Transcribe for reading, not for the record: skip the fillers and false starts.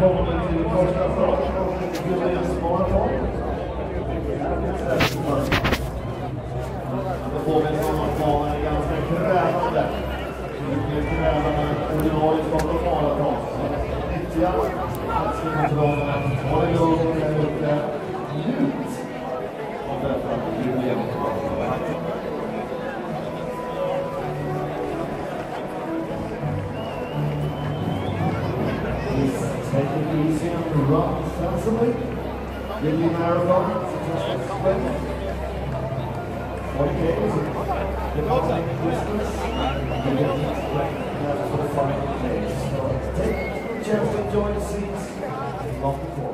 välkommen till första starten av Jubilee Marathon. Det påminner om att banan är ganska krävande. Det är krävande ordinarie Stockholm Marathon. Nyttja hälsokontrollerna. Ha det lugnt där ute. Njut av detta Jubilee Marathon. Take it easy on the run sensibly. Jubilee Marathon, successful sprint. 40 Ks, defying distance. You get the strength for the final days. So take a chance to enjoy the scenes long before.